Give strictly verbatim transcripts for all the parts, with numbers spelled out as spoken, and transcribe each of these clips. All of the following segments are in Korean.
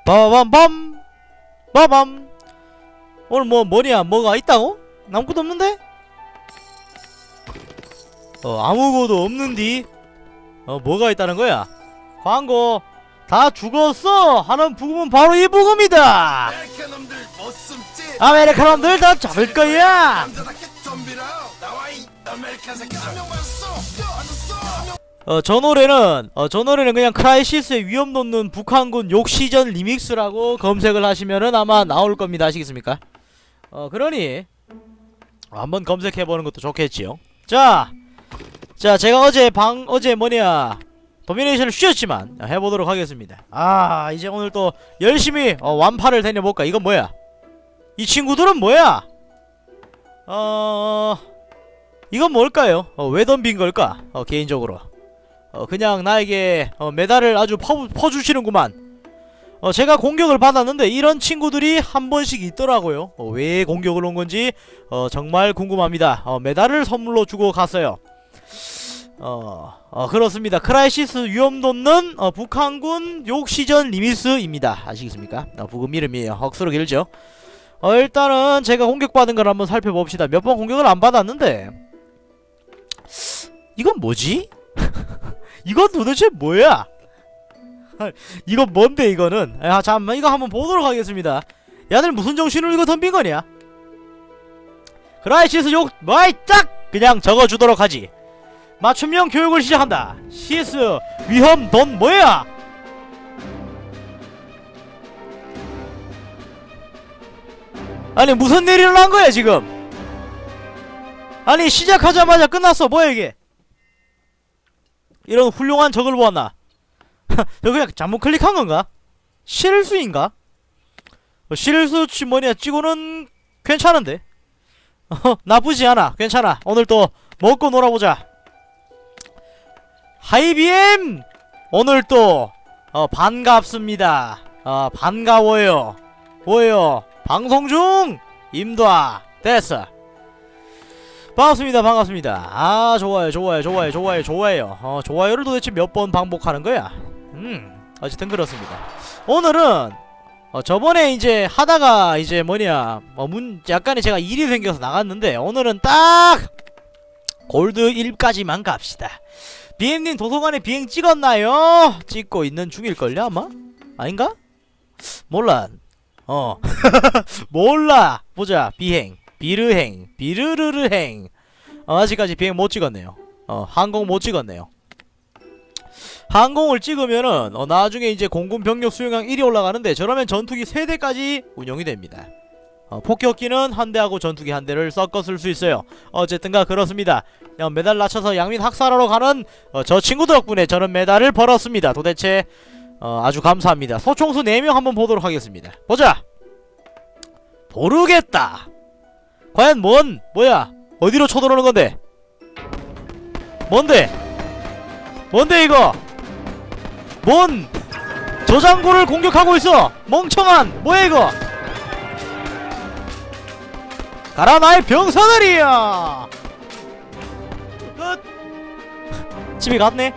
빠밤밤 빠밤. 오늘 뭐 뭐냐 뭐가 있다고? 아무것도 없는데? 어 아무것도 없는디? 어 뭐가 있다는 거야? 광고 다 죽었어 하는 부금은 바로 이 부금이다. 아메리카놈들 다 잡을 거야. 어, 저 노래는 어, 저 노래는 그냥 크라이시스의 위험 놓는 북한군 욕시전 리믹스라고 검색을 하시면은 아마 나올 겁니다. 아시겠습니까? 어, 그러니 어, 한번 검색해보는 것도 좋겠지요. 자, 자, 제가 어제 방 어제 뭐냐 도미네이션을 쉬었지만 해보도록 하겠습니다. 아, 이제 오늘 또 열심히 어, 완파를 다녀볼까. 이건 뭐야? 이 친구들은 뭐야? 어... 이건 뭘까요? 어, 왜 덤빈 걸까? 어, 개인적으로 어, 그냥 나에게 어, 메달을 아주 퍼, 퍼주시는구만. 어, 제가 공격을 받았는데 이런 친구들이 한 번씩 있더라고요. 어, 왜 공격을 온 건지 어, 정말 궁금합니다. 어, 메달을 선물로 주고 갔어요. 어, 어 그렇습니다. 크라이시스 위험 돋는 어, 북한군 욕시전 리미스입니다. 아시겠습니까? 어, 부금 이름이에요. 억수로 길죠? 어, 일단은 제가 공격받은 걸 한번 살펴봅시다. 몇 번 공격을 안 받았는데 이건 뭐지? 이건 도대체 뭐야? 이건 뭔데 이거는? 야 잠깐만 이거 한번 보도록 하겠습니다. 야들 무슨 정신을 이거 덤빈 거냐? 크라이시스 욕 뭐이 짝! 그냥 적어주도록 하지. 맞춤형 교육을 시작한다. 시에스 위험 돈 뭐야? 아니 무슨 일이 일어난 거야 지금? 아니 시작하자마자 끝났어. 뭐야 이게? 이런 훌륭한 적을 보았나? 저 그냥 잘못 클릭한 건가? 실수인가? 어, 실수치 뭐냐 치고는 괜찮은데? 어, 나쁘지 않아. 괜찮아. 오늘 또 먹고 놀아보자. 하이비엠! 오늘 또 어, 반갑습니다. 어, 반가워요. 뭐예요? 방송 중! 임도아 됐어. 반갑습니다. 반갑습니다. 아 좋아요 좋아요 좋아요 좋아요 좋아요. 어 좋아요를 도대체 몇 번 반복하는 거야? 음 어쨌든 그렇습니다. 오늘은 어 저번에 이제 하다가 이제 뭐냐 어 문 약간의 제가 일이 생겨서 나갔는데 오늘은 딱 골드 일까지만 갑시다. 비엠님 도서관에 비행 찍었나요? 찍고 있는 중일걸요 아마? 아닌가? 몰라. 어 몰라. 보자. 비행 비르행 비르르르행 어, 아직까지 비행 못 찍었네요. 어 항공 못 찍었네요. 항공을 찍으면은 어, 나중에 이제 공군 병력 수용량 일이 올라가는데 저러면 전투기 세 대까지 운영이 됩니다. 어, 폭격기는 한 대하고 전투기 한 대를 섞어 쓸 수 있어요. 어쨌든가 그렇습니다. 어, 메달 낮춰서 양민 학살하러 가는 어, 저 친구들 덕분에 저는 메달을 벌었습니다. 도대체 어, 아주 감사합니다. 소총수 네 명 한번 보도록 하겠습니다. 보자. 모르겠다. 과연 뭔 뭐야 어디로 쳐들어오는 건데? 뭔데? 뭔데 이거? 뭔 저장고를 공격하고 있어? 멍청한 뭐야 이거? 가라 나의 병사들이야. 끝. 집에 갔네.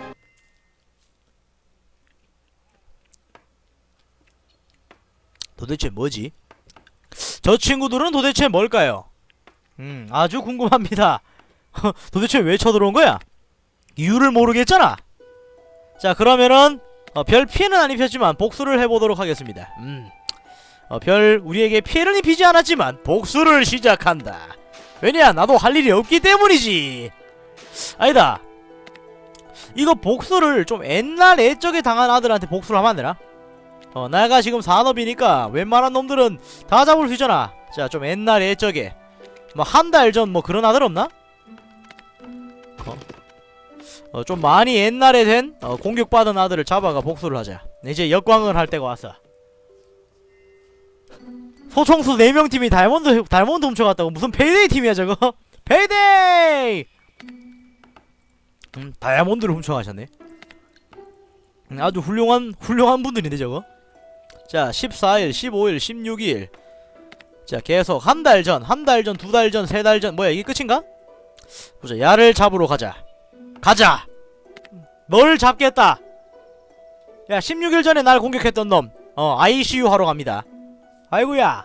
도대체 뭐지? 저 친구들은 도대체 뭘까요? 음 아주 궁금합니다. 도대체 왜 쳐들어온 거야? 이유를 모르겠잖아. 자 그러면은 어, 별 피해는 안 입혔지만 복수를 해보도록 하겠습니다. 음 어, 별 우리에게 피해를 입히지 않았지만 복수를 시작한다. 왜냐 나도 할 일이 없기 때문이지. 아니다. 이거 복수를 좀 옛날 옛적에 당한 아들한테 복수를 하면 안 되나? 어 내가 지금 산업이니까 웬만한 놈들은 다 잡을 수 있잖아. 자 좀 옛날 옛적에 뭐 한 달 전 뭐 그런 아들 없나? 어? 어 좀 많이 옛날에 된 어, 공격받은 아들을 잡아가 복수를 하자. 이제 역광을 할 때가 왔어. 소총수 네 명 팀이 다이몬드 다이몬드 훔쳐갔다고. 무슨 페이데이 팀이야 저거? 페이데이! 음 다이아몬드를 훔쳐가셨네. 음, 아주 훌륭한 훌륭한 분들인데 저거. 자 십사일 십오일 십육일 자 계속 한 달 전 한 달 전 두 달 전 세 달 전 뭐야 이게 끝인가? 보자. 야를 잡으러 가자. 가자. 널 잡겠다. 야 십육일 전에 날 공격했던 놈 어 아이씨유 하러 갑니다. 아이고야.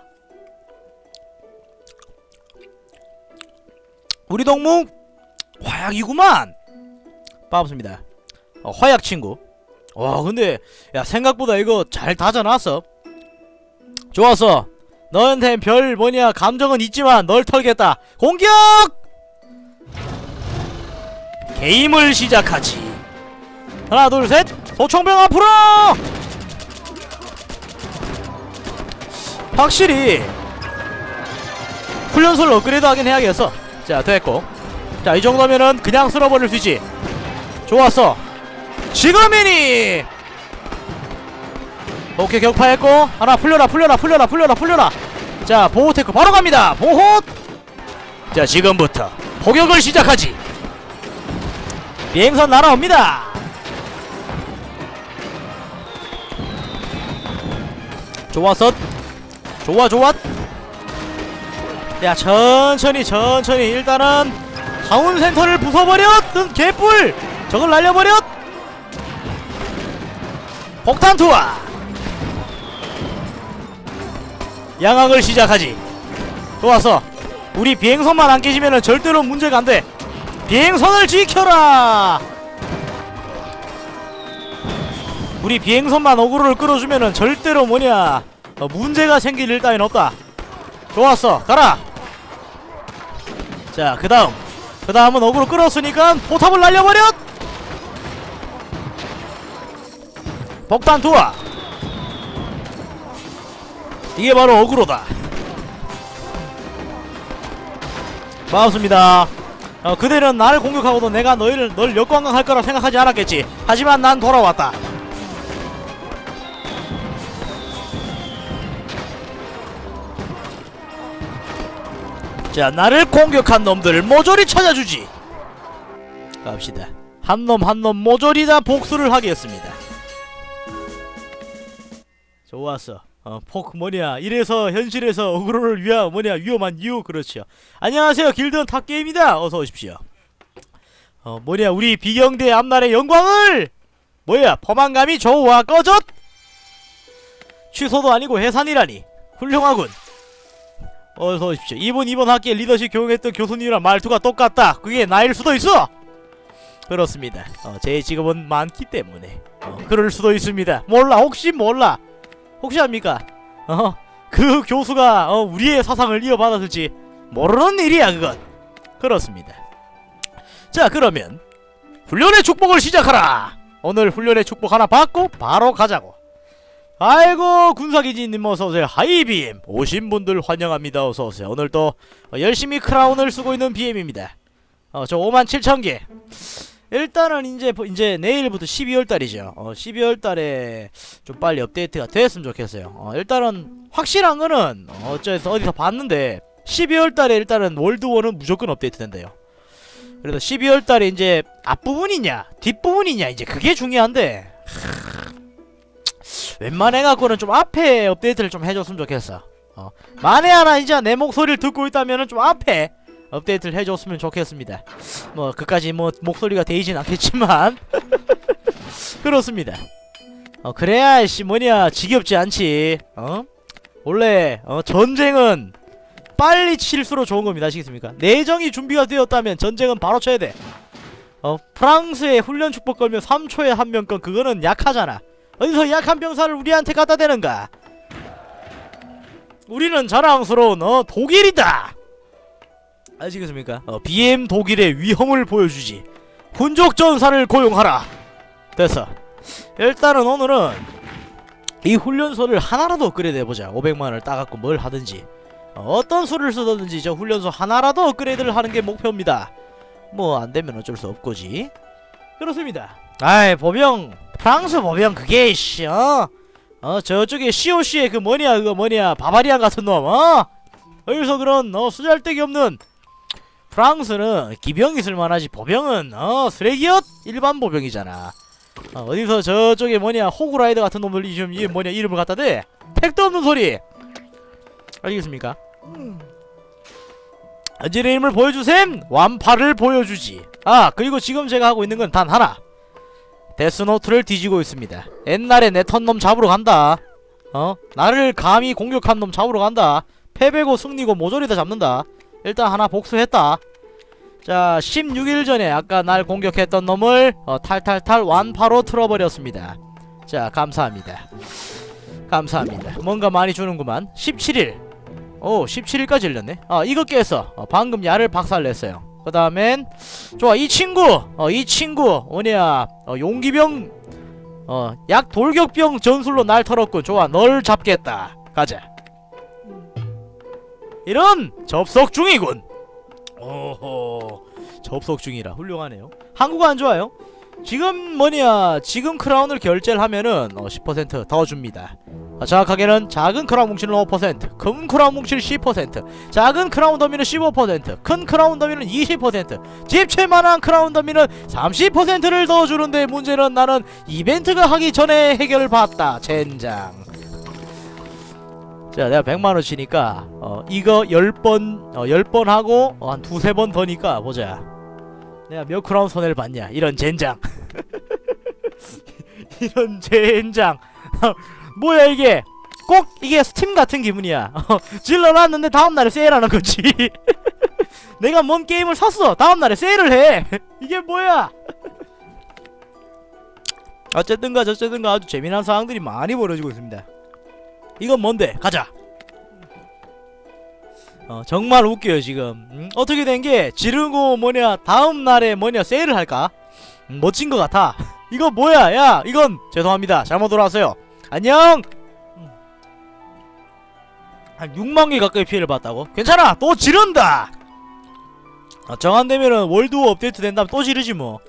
우리 동무 화약이구만. 반갑습니다. 어, 화약 친구. 와 근데 야 생각보다 이거 잘 다져놨어. 좋았어. 너한텐 별 뭐냐 감정은 있지만 널 털겠다. 공격! 게임을 시작하지. 하나 둘 셋. 소총병 앞으로. 확실히 훈련소를 업그레이드 하긴 해야겠어. 자 됐고. 자 이정도면은 그냥 쓸어버릴 수 있지. 좋았어. 지금이니. 오케이 격파했고. 하나 풀려라 풀려라 풀려라 풀려라 풀려라. 자 보호테크 바로 갑니다. 보호. 자 지금부터 포격을 시작하지. 비행선 날아옵니다. 좋았어. 좋아 좋아. 야 천천히 천천히. 일단은 타운센터를 부숴버렸. 개뿔. 저걸 날려버렸. 폭탄 투하. 양악을 시작하지. 좋았어. 우리 비행선만 안 깨지면은 절대로 문제가 안돼. 비행선을 지켜라. 우리 비행선만 어그로를 끌어주면은 절대로 뭐냐 어, 문제가 생길 일 따윈 없다. 좋았어. 가라. 자 그 다음 그 다음은 어그로 끌었으니까 포탑을 날려버려. 폭탄 투하. 이게 바로 어그로다. 반갑습니다. 어, 그대는 나를 공격하고도 내가 너희를 널 역광강할 거라 생각하지 않았겠지. 하지만 난 돌아왔다. 자 나를 공격한 놈들을 모조리 찾아주지. 갑시다. 한 놈 한 놈 모조리 다 복수를 하겠습니다. 좋았어. 어, 폭 뭐냐 이래서 현실에서 어그로를 위한 뭐냐 위험한 이유. 그렇죠. 안녕하세요 길든 탑게임이다. 어서 오십시오. 어 뭐냐 우리 비경대 앞날의 영광을 뭐야 포만감이 좋아. 꺼졌. 취소도 아니고 해산이라니 훌륭하군. 어서 오십시오. 이번 이번 학기에 리더십 교육했던 교수님이랑 말투가 똑같다. 그게 나일 수도 있어. 그렇습니다. 어, 제 직업은 많기 때문에 어, 그럴 수도 있습니다. 몰라. 혹시 몰라. 혹시 압니까? 어, 그 교수가 어, 우리의 사상을 이어받았을지 모르는 일이야 그건. 그렇습니다. 자 그러면 훈련의 축복을 시작하라. 오늘 훈련의 축복 하나 받고 바로 가자고. 아이고 군사기지님 어서오세요. 하이비엠 오신 분들 환영합니다. 어서오세요. 오늘 또 어, 열심히 크라운을 쓰고 있는 비엠입니다. 어, 저 오만 칠천 개. 일단은 이제 이제 내일부터 십이월달이죠. 어, 십이월달에 좀 빨리 업데이트가 됐으면 좋겠어요. 어, 일단은 확실한 거는 어, 어쩌서 어디서 봤는데 십이월달에 일단은 월드워는 무조건 업데이트 된대요. 그래서 십이월달에 이제 앞부분이냐 뒷부분이냐 이제 그게 중요한데 웬만해갖고는 좀 앞에 업데이트를 좀 해줬으면 좋겠어. 어, 만에 하나 이제 내 목소리를 듣고 있다면은 좀 앞에 업데이트를 해줬으면 좋겠습니다. 뭐 그까지 뭐 목소리가 데이진 않겠지만 그렇습니다. 어 그래야 씨 뭐냐 지겹지 않지. 어 원래 어 전쟁은 빨리 칠수록 좋은 겁니다. 아시겠습니까? 내정이 준비가 되었다면 전쟁은 바로 쳐야 돼. 어 프랑스에 훈련 축복 걸면 삼 초에 한 명건 그거는 약하잖아. 어디서 약한 병사를 우리한테 갖다 대는가? 우리는 자랑스러운 어 독일이다. 아시겠습니까? 어, 비엠 독일의 위험을 보여주지. 군족전사를 고용하라. 됐어. 일단은 오늘은 이 훈련소를 하나라도 업그레이드 해보자. 오백만원을 따갖고 뭘 하든지 어, 어떤 수를 쓰든지 저 훈련소 하나라도 업그레이드를 하는 게 목표입니다. 뭐 안되면 어쩔 수 없고지. 그렇습니다. 아이 보병 프랑스 보병 그게 씨 어? 어 저쪽에 씨오씨의 그 뭐냐 그거 뭐냐 바바리안 같은 놈 어? 여기서 그런 어 수잘데기 없는 프랑스는 기병이 쓸만하지 보병은 어 쓰레기엇 일반 보병이잖아. 어, 어디서 저쪽에 뭐냐 호그라이더 같은 놈들이 좀 이 뭐냐 이름을 갖다 대. 택도 없는 소리. 알겠습니까? 음. 언제의 힘을 보여주셈. 완파를 보여주지. 아 그리고 지금 제가 하고 있는 건 단 하나. 데스노트를 뒤지고 있습니다. 옛날에 내 턴놈 잡으러 간다. 어? 나를 감히 공격한 놈 잡으러 간다. 패배고 승리고 모조리 다 잡는다. 일단 하나 복수했다. 자, 십육 일 전에 아까 날 공격했던 놈을 어, 탈탈탈 완파로 틀어버렸습니다. 자, 감사합니다. 감사합니다. 뭔가 많이 주는구만. 십칠 일. 오, 십칠 일까지 열렸네. 아, 이거 깼어. 어, 방금 야를 박살냈어요. 그 다음엔 좋아, 이 친구. 어, 이 친구 뭐냐, 어, 용기병, 어, 약 돌격병 전술로 날 털었군. 좋아, 널 잡겠다. 가자. 이런 접속 중이군. 오호, 접속 중이라 훌륭하네요. 한국어 안 좋아요? 지금 뭐냐, 지금 크라운을 결제를 하면은 어, 십 퍼센트 더 줍니다. 어, 정확하게는 작은 크라운 뭉치는 오 퍼센트, 큰 크라운 뭉치는 십 퍼센트, 작은 크라운 더미는 십오 퍼센트, 큰 크라운 더미는 이십 퍼센트, 집채만한 크라운 더미는 삼십 퍼센트를 더 주는데, 문제는 나는 이벤트가 하기 전에 해결을 봤다. 젠장. 자, 내가 백만원치니까 어, 이거 열 번, 어, 열 번 하고 어, 한 두세 번 더니까 보자. 내가 몇 크라운 손해를 봤냐. 이런 젠장. 이런 젠장. 뭐야 이게. 꼭 이게 스팀 같은 기분이야. 어, 질러놨는데 다음날에 세일하는 거지. 내가 뭔 게임을 샀어, 다음날에 세일을 해. 이게 뭐야. 어쨌든가 저쨌든가 아주 재미난 상황들이 많이 벌어지고 있습니다. 이건 뭔데? 가자. 어, 정말 웃겨요 지금. 음? 어떻게 된게 지르고 뭐냐 다음날에 뭐냐 세일을 할까? 음, 멋진 것 같아. 이거 뭐야. 야, 이건 죄송합니다, 잘못 돌아왔어요. 안녕. 음. 한 육만 개 가까이 피해를 봤다고? 괜찮아, 또 지른다. 어, 정한되면은 월드 업데이트 된다면 또 지르지 뭐.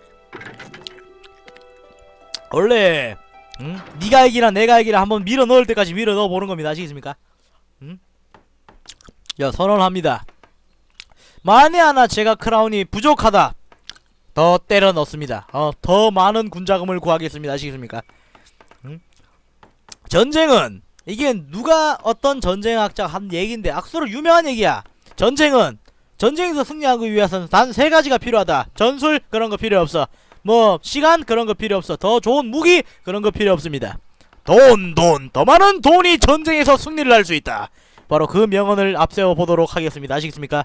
원래 응? 니가 이기나 내가 이기나 한번 밀어 넣을 때까지 밀어 넣어 보는 겁니다. 아시겠습니까? 응? 야, 선언합니다. 만에 하나 제가 크라운이 부족하다, 더 때려 넣습니다. 어, 더 많은 군자금을 구하겠습니다. 아시겠습니까? 응? 전쟁은 이게 누가 어떤 전쟁학자가 한 얘기인데 악수로 유명한 얘기야. 전쟁은 전쟁에서 승리하기 위해서는 단 세 가지가 필요하다. 전술 그런 거 필요 없어. 뭐 시간 그런 거 필요 없어. 더 좋은 무기 그런 거 필요 없습니다. 돈, 돈, 더 많은 돈이 전쟁에서 승리를 할 수 있다. 바로 그 명언을 앞세워 보도록 하겠습니다. 아시겠습니까?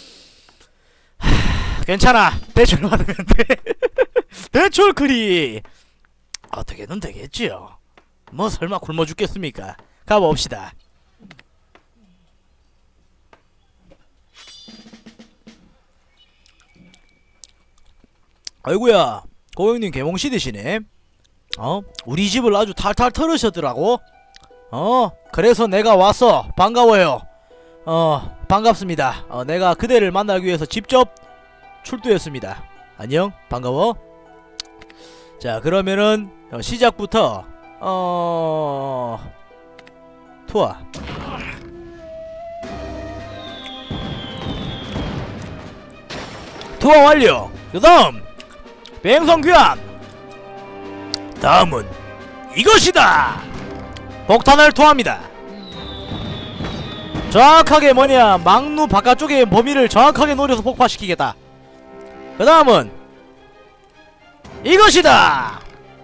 하, 괜찮아, 대출 받으면 돼. 대출 크리 어떻게든 되겠지요. 뭐 설마 굶어 죽겠습니까? 가봅시다. 아이구야, 고객님 개몽시 드시네. 어? 우리 집을 아주 탈탈 털으셨더라고. 어? 그래서 내가 왔어. 반가워요. 어, 반갑습니다. 어, 내가 그대를 만나기 위해서 직접 출두했습니다. 안녕, 반가워. 자, 그러면은 어, 시작부터 어... 투하. 투하 완료. 그 다음 뱅성 귀환. 다음은 이것이다. 폭탄을 투하합니다. 정확하게 뭐냐, 망루 바깥쪽의 범위를 정확하게 노려서 폭파시키겠다. 그 다음은 이것이다.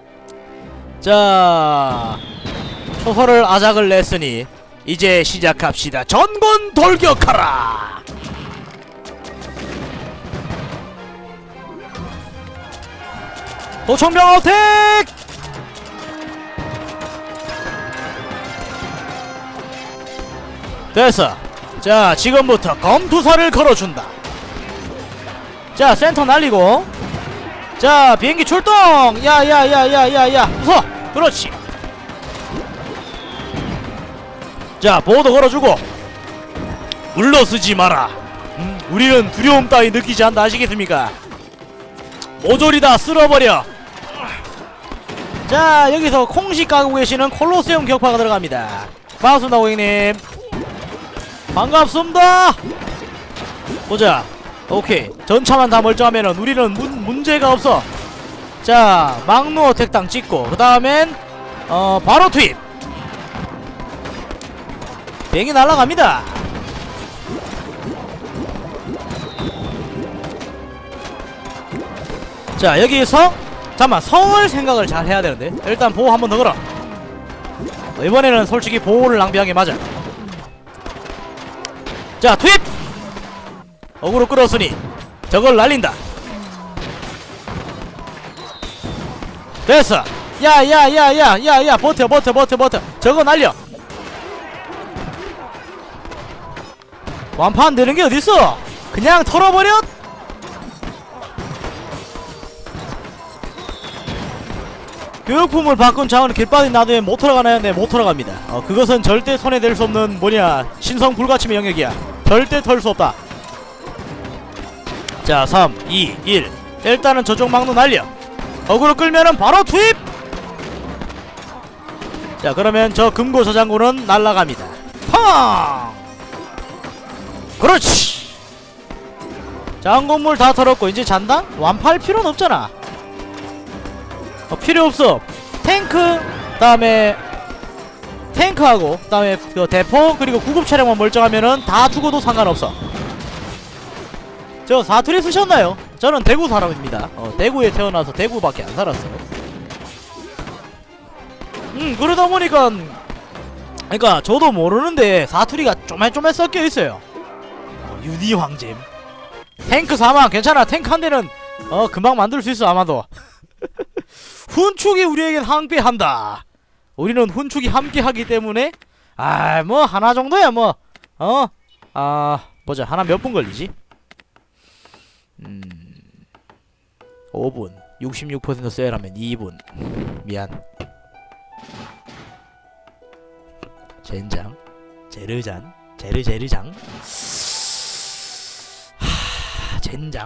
자, 초설을 아작을 냈으니 이제 시작합시다. 전권 돌격하라. 도청병 어택! 됐어. 자, 지금부터 검투사를 걸어준다. 자, 센터 날리고. 자, 비행기 출동! 야야야야야야 웃어! 그렇지. 자, 보호도 걸어주고. 물러서지 마라. 음, 우리는 두려움 따위 느끼지 않다. 아시겠습니까? 모조리 다 쓸어버려. 자, 여기서 콩식 까고 계시는 콜로세움 격파가 들어갑니다. 반갑습니다, 고객님. 반갑습니다. 보자. 오케이, 전차만 다 멀쩡하면은 우리는 문, 문제가 없어. 자, 막루 어택당 찍고 그 다음엔 어 바로 투입. 비행기 날아갑니다. 자, 여기서 잠깐만, 성을 생각을 잘 해야 되는데 일단 보호 한번 더 걸어. 어, 이번에는 솔직히 보호를 낭비한 게 맞아. 자, 투입! 어그로 끌었으니 저걸 날린다. 됐어. 야야야야야야 버텨 버텨 버텨 버텨. 저거 날려. 완판 되는 게 어딨어. 그냥 털어버려. 교육품을 바꾼 자원은 길바닥에 놔두면 못 털어가나요? 네, 못 털어갑니다. 어, 그것은 절대 손에 댈 수 없는 뭐냐 신성 불가침의 영역이야. 절대 털 수 없다. 자, 삼, 이, 일. 일단은 저쪽 막루 날려. 어그로 끌면은 바로 투입! 자, 그러면 저 금고 저장고는 날라갑니다. 팡! 그렇지! 장건물 다 털었고 이제 잔다? 완파할 필요는 없잖아. 어, 필요 없어. 탱크, 다음에 탱크하고 그다음에 그 대포 그리고 구급 차량만 멀쩡하면은 다 죽어도 상관없어. 저 사투리 쓰셨나요? 저는 대구 사람입니다. 어, 대구에 태어나서 대구밖에 안 살았어요. 음 그러다 보니까 그러니까 저도 모르는데 사투리가 쪼매쪼매 섞여 있어요. 어, 유니 황잼. 탱크 사망 괜찮아. 탱크 한 대는 어 금방 만들 수 있어 아마도. 훈축이 우리에겐 함께한다. 우리는 훈축이 함께하기 때문에 아 뭐 하나 정도야 뭐 어 아 보자 하나 몇 분 걸리지? 음 오 분 육십육 퍼센트 세일하면 이 분 미안. 젠장 제르잔 제르제르장 하 젠장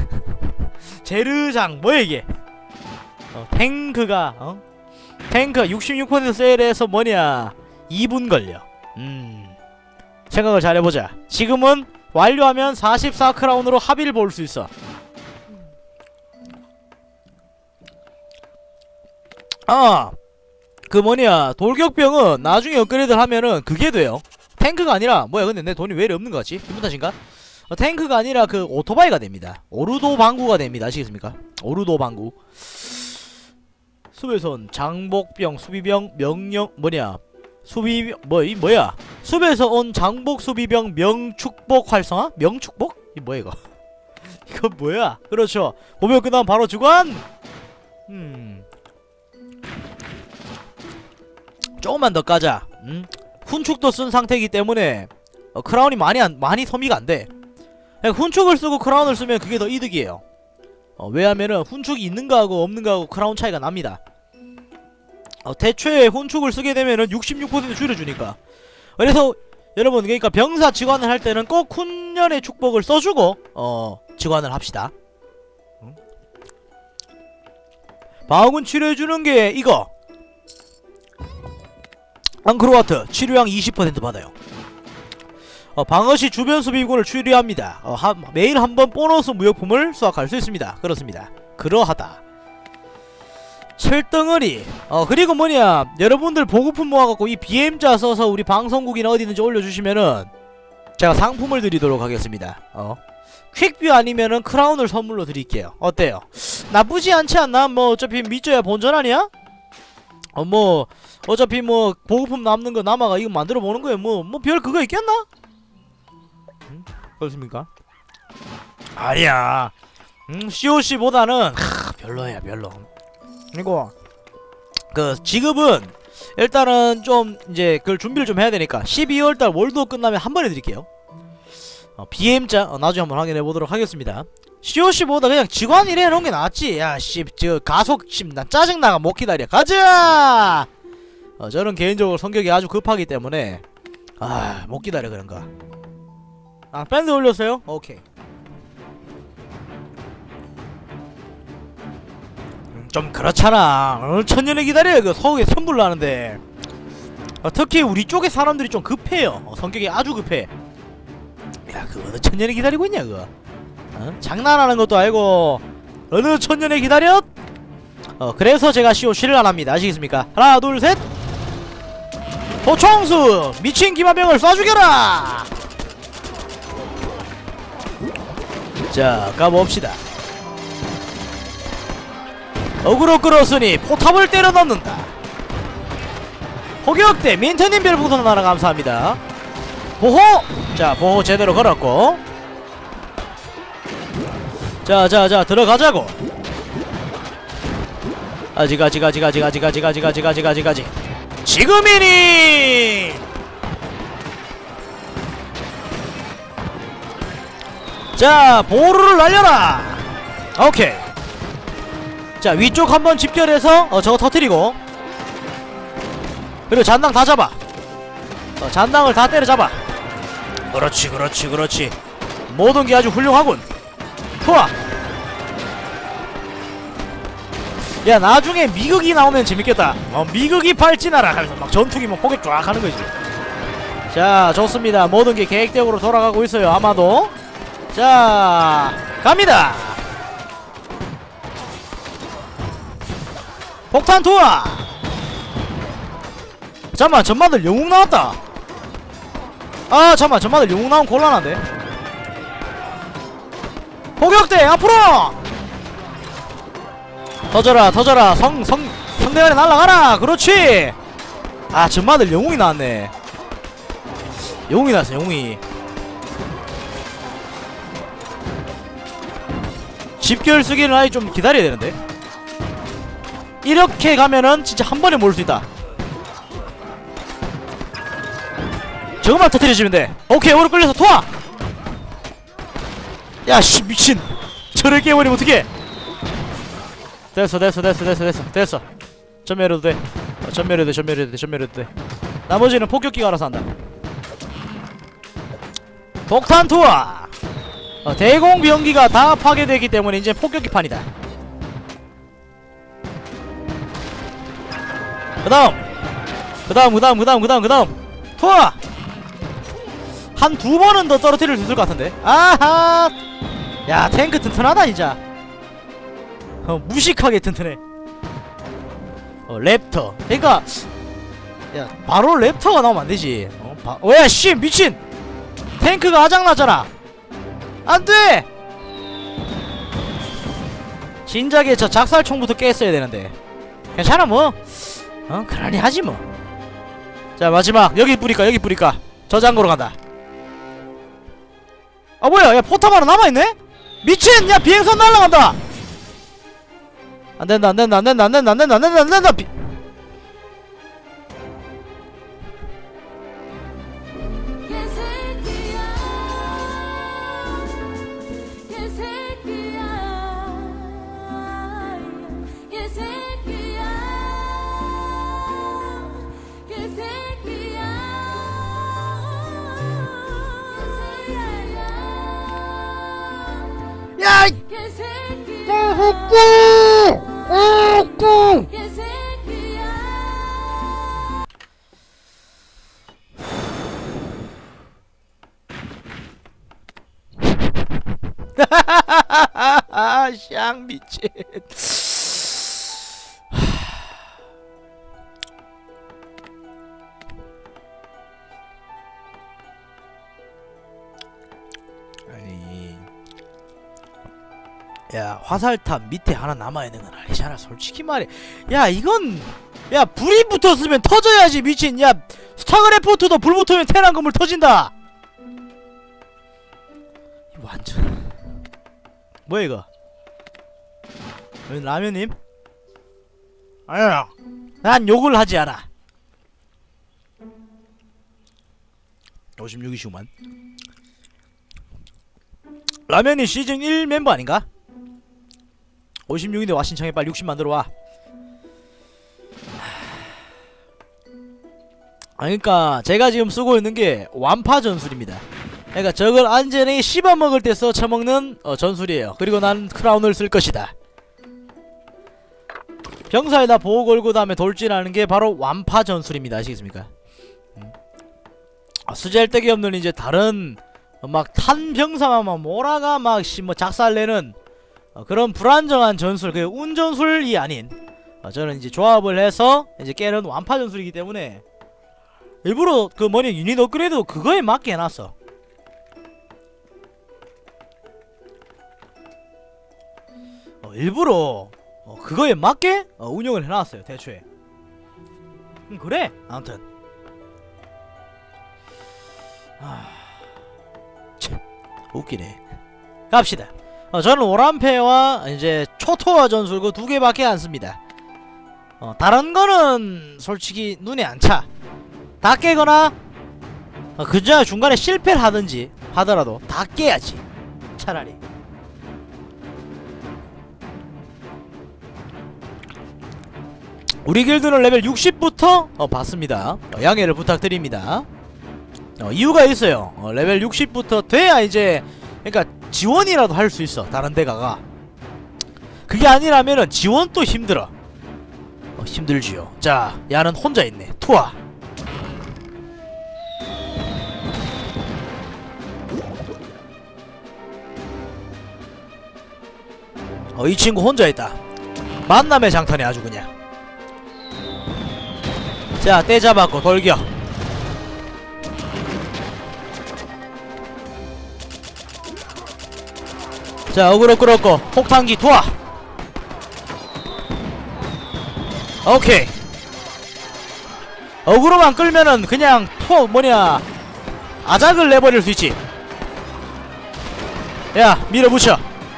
제르장 뭐야 이게. 어, 탱크가 어? 탱크가 육십육 퍼센트 세일해서 뭐냐 이 분 걸려. 음 생각을 잘해보자. 지금은 완료하면 사십사 크라운으로 합의를 볼 수 있어. 아 그 뭐냐 돌격병은 나중에 업그레이드를 하면은 그게 돼요. 탱크가 아니라 뭐야 근데 내 돈이 왜 이리 없는 거 같지? 기분 탓인가? 어, 탱크가 아니라 그 오토바이가 됩니다. 오르도 방구가 됩니다. 아시겠습니까? 오르도 방구. 숲에선 장복병 수비병 명령 뭐냐 수비병 뭐이 뭐야 숲에서 온 장복 수비병 명축복 활성화? 명축복? 이 뭐야 이거. 이거 뭐야. 그렇죠. 보면 그 다음 바로 주관. 음 조금만 더 까자. 음? 훈축도 쓴 상태이기 때문에 어, 크라운이 많이 안, 많이 소비가 안돼. 훈축을 쓰고 크라운을 쓰면 그게 더 이득이에요. 어, 왜냐면은 훈축이 있는 거하고 없는 거하고 크라운 차이가 납니다. 어, 대체에 훈축을 쓰게 되면은 육십육 퍼센트 줄여주니까. 그래서 여러분 그러니까 병사 직관을 할 때는 꼭 훈련의 축복을 써주고 어 직관을 합시다. 응? 방어군 치료해주는 게 이거 앙크로와트 치료량 이십 퍼센트 받아요. 어, 방어시 주변 수비군을 추리합니다. 어, 하, 매일 한 번 보너스 무역품을 수확할 수 있습니다. 그렇습니다. 그러하다. 칠덩어리. 어 그리고 뭐냐 여러분들 보급품 모아갖고 이 비엠자 써서 우리 방송국이나 어디든지 올려주시면은 제가 상품을 드리도록 하겠습니다. 어 퀵뷰 아니면은 크라운을 선물로 드릴게요. 어때요? 나쁘지 않지 않나? 뭐 어차피 믿져야 본전 아니야? 어 뭐 어차피 뭐 보급품 남는 거 남아가 이거 만들어 보는 거예요. 뭐 뭐 별 그거 있겠나? 음? 그렇습니까? 아니야. 음 씨오씨보다는 하 별로야 별로. 그리고 그 지급은 일단은 좀 이제 그걸 준비를 좀 해야 되니까 십이월달 월도 끝나면 한 번에 드릴게요. 어, 비엠자 어, 나중에 한번 확인해 보도록 하겠습니다. 씨오씨보다 그냥 직관이래 놓은 게 낫지. 야 씨 저 가속 씨 난 짜증나가 못 기다려. 가자. 어, 저는 개인적으로 성격이 아주 급하기 때문에 아 못 기다려 그런 거. 아 밴드 올렸어요? 오케이. 좀 그렇잖아. 어, 천년에 기다려요. 그 서울에 선불 나는데. 어, 특히 우리 쪽의 사람들이 좀 급해요. 어, 성격이 아주 급해. 야, 그 어느 천년에 기다리고 있냐 그거. 어? 장난하는 것도 알고 어느 천년에 기다려? 어, 그래서 제가 씨오씨를 안합니다. 아시겠습니까? 하나 둘 셋. 도청수 미친 기마병을 쏴죽여라. 자 가봅시다. 어그로 끌었으니 포탑을 때려 넣는다. 포격대 민트님 별풍선 하나 감사합니다. 보호! 자 보호 제대로 걸었고, 자자자 들어가자고. 아직 아직 아직 아직 아직 아직 아직 아직 아직 아직 아직 지금이니! 자 보루를 날려라. 오케이. 자 위쪽 한번 집결해서 어 저거 터뜨리고, 그리고 잔당 다 잡아. 어 잔당을 다 때려잡아. 그렇지 그렇지 그렇지. 모든게 아주 훌륭하군. 좋아. 야 나중에 미극이 나오면 재밌겠다. 어 미극이 발진하라 하면서 막 전투기 막 포격 쫙 하는거지. 자 좋습니다. 모든게 계획대로로 돌아가고 있어요 아마도. 자 갑니다. 폭탄 투하. 잠깐만 전마들 영웅 나왔다. 아 잠깐만 전마들 영웅 나오면 곤란한데. 포격대 앞으로 터져라 터져라. 성 성 성대간에 날아가라. 그렇지. 아 전마들 영웅이 나왔네. 영웅이 나왔어 영웅이. 집결 쓰기는 아예 좀 기다려야 되는데. 이렇게 가면은 진짜 한 번에 모을 수 있다. 저것만 터뜨려주면 돼. 오케이 오래 끌려서 토하. 야씨 미친. 저를 깨버리면 어떡해. 됐어 됐어 됐어 됐어 됐어 됐어. 전멸해도 돼. 어, 전멸해도 돼 전멸해도 돼 전멸해도 돼. 나머지는 폭격기가 알아서 한다. 폭탄 투하. 어, 대공병기가 다 파괴되기 때문에 이제 폭격기판이다. 그 다음 그 다음 그 다음 그 다음 그 다음 그 다음 투하. 한 두 번은 더 떨어뜨릴 수 있을 것 같은데. 아하. 야 탱크 튼튼하다 진짜. 어 무식하게 튼튼해. 어 랩터. 그니까 야 바로 랩터가 나오면 안되지. 어 바.. 어 야 씨 미친. 탱크가 아작나잖아. 안돼. 진작에 저 작살총부터 깼어야 되는데. 괜찮아 뭐. 어 그러니 하지 뭐. 자 마지막 여기 뿌릴까 여기 뿌릴까. 저장고로 간다. 아 뭐야 야 포탑 하나 남아있네? 미친. 야 비행선 날라간다. 안된다 안된다 안된다 안된다 안된다 안된다 안된다. 비... 야! 아, 샹 미친. 아니, 야 화살탑 밑에 하나 남아있는 건 아니잖아 솔직히 말해. 야 이건 야 불이 붙었으면 터져야지 미친. 야 스타그래프트도 불 붙으면 테란 건물 터진다. 완전 뭐야 이거. 라면님? 아니야 난 욕을 하지 않아. 오십육이시구만. 라면이 시즌 일 멤버 아닌가? 오십육인데 와 신청해 빨리 육십 만들어와. 아 그니까 제가 지금 쓰고 있는게 완파 전술입니다. 그러니까 저걸 안전히 씹어먹을 때 써 처먹는 어, 전술이에요. 그리고 난 크라운을 쓸 것이다. 병사에다 보호 걸고 다음에 돌진하는게 바로 완파 전술입니다. 아시겠습니까? 음. 아, 수잘데기 없는 이제 다른 어, 막 탄 병사만 몰아가 막 씨 뭐 작살내는 어, 그런 불안정한 전술, 그 운전술이 아닌 어, 저는 이제 조합을 해서 이제 깨는 완파 전술이기 때문에 일부러 그 뭐냐 유닛 업그레이드 그거에 맞게 해놨어. 어, 일부러 어, 그거에 맞게 어, 운영을 해놨어요 대초에. 음, 그래. 아무튼 아... 참 웃기네. 갑시다. 어, 저는 오란패와 이제 초토화 전술 그 두 개밖에 안 씁니다. 어, 다른 거는 솔직히 눈에 안 차. 다 깨거나 어, 그저 중간에 실패를 하든지 하더라도 다 깨야지. 차라리. 우리 길드는 레벨 육십부터 어, 받습니다. 어, 양해를 부탁드립니다. 어, 이유가 있어요. 어, 레벨 육십부터 돼야 이제 그러니까 지원이라도 할 수 있어. 다른 데 가가. 그게 아니라면은 지원도 힘들어. 어, 힘들지요. 자, 야는 혼자 있네. 투하. 어, 이 친구 혼자 있다. 만남의 장탄이 아주 그냥. 자, 떼 잡았고 돌격. 자, 어그로 끌었고 폭탄기 투하. 오케이. 어그로만 끌면은 그냥 투 뭐냐 아작을 내버릴 수 있지. 야, 밀어붙여.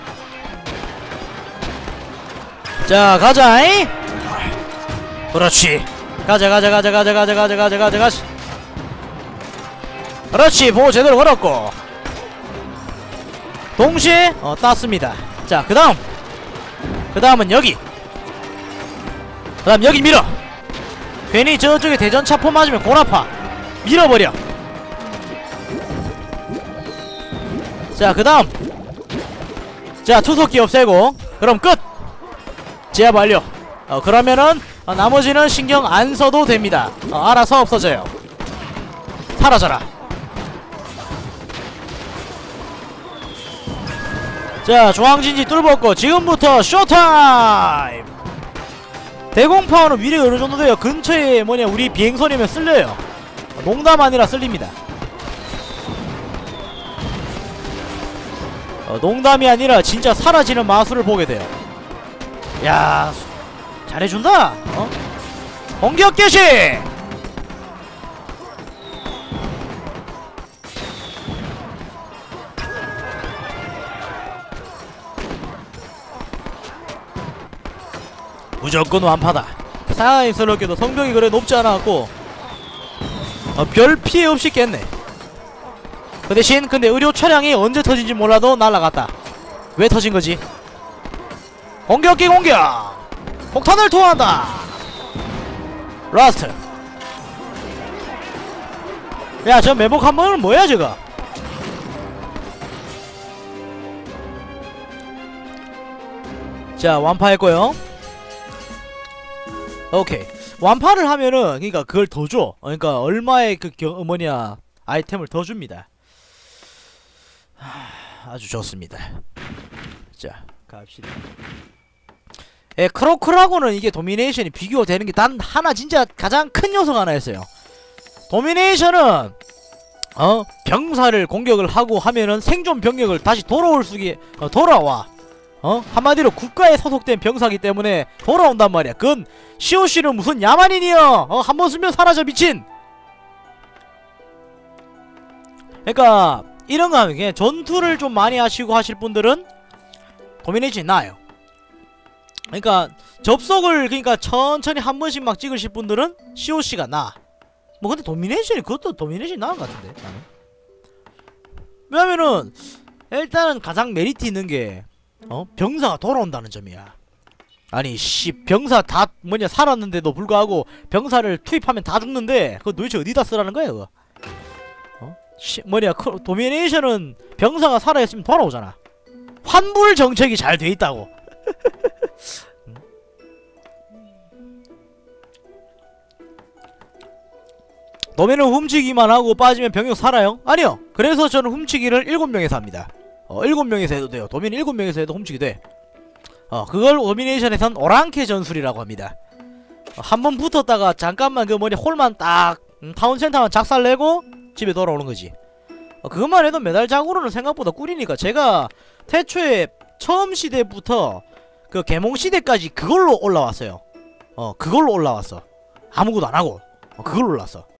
자, 가자잉. 그렇지. 가자 가자 가자 가자 가자 가자 가자 가자 가자. 그렇지. 보호 제대로 걸었고 동시에 어 땄습니다. 자, 그 다음 그 다음은 여기. 그 다음 여기 밀어. 괜히 저쪽에 대전차포 맞으면 골아파. 밀어버려. 자, 그 다음 자, 투석기 없애고 그럼 끝. 제압 완료. 어 그러면은 어, 나머지는 신경 안 써도 됩니다. 어, 알아서 없어져요. 사라져라. 자, 중앙진지 뚫었고 지금부터 쇼타임. 대공파워는 위력이 어느정도 돼요. 근처에 뭐냐 우리 비행선이면 쓸려요. 농담 아니라 쓸립니다. 어, 농담이 아니라 진짜 사라지는 마술을 보게 돼요. 야, 잘해준다. 어? 공격 개시. 무조건 완파다. 사이스럽게도 성벽이 그래 높지 않았고 어, 별 피해 없이 깼네. 그 대신 근데 의료 차량이 언제 터진지 몰라도 날아갔다. 왜 터진거지? 공격기 공격! 폭탄을 투하한다! 라스트. 야, 저 매복 한 번은 뭐야 저거? 자, 완파했고요. 오케이. 완파를 하면은 그니까 그걸 더 줘. 그니까 얼마의 그 겨, 뭐냐 아이템을 더 줍니다. 하, 아주 좋습니다. 자, 갑시다. 예, 크로크라고는 이게 도미네이션이 비교되는 게 단 하나 진짜 가장 큰 요소가 하나 있어요. 도미네이션은 어 병사를 공격을 하고 하면은 생존 병력을 다시 돌아올 수기 어, 돌아와. 어 한마디로 국가에 소속된 병사기 때문에 돌아온단 말이야. 그건 씨오씨는 무슨 야만인이여. 어 한번 쓰면 사라져 미친. 그러니까 이런 거 하면 그냥 전투를 좀 많이 하시고 하실 분들은 도미네이션이 나아요. 그러니까 접속을 그러니까 천천히 한 번씩 막 찍으실 분들은 씨오씨가 나아. 뭐 근데 도미네이션이 그것도 도미네이션이 나은 것 같은데 나는. 왜냐면은 일단은 가장 메리트 있는 게 어? 병사가 돌아온다는 점이야. 아니 씨 병사 다 뭐냐 살았는데도 불구하고 병사를 투입하면 다 죽는데 그거 도대체 어디다 쓰라는 거야 그거? 어? 씨 뭐냐 크, 도미네이션은 병사가 살아있으면 돌아오잖아. 환불 정책이 잘 돼 있다고. 도면은 훔치기만 하고 빠지면 병력 살아요? 아니요. 그래서 저는 훔치기를 일곱 명에서 합니다. 어, 일곱 명에서 해도 돼요. 도면 일곱 명에서 해도 훔치기 돼. 어, 그걸 도미네이션에선 오랑캐 전술이라고 합니다. 어, 한번 붙었다가 잠깐만 그 뭐냐 홀만 딱 음, 타운센터만 작살내고 집에 돌아오는 거지. 어, 그것만 해도 메달 자구로는 생각보다 꿀이니까 제가 태초에 처음 시대부터 그 개몽 시대까지 그걸로 올라왔어요. 어, 그걸로 올라왔어. 아무것도 안 하고 어, 그걸 놀랐어.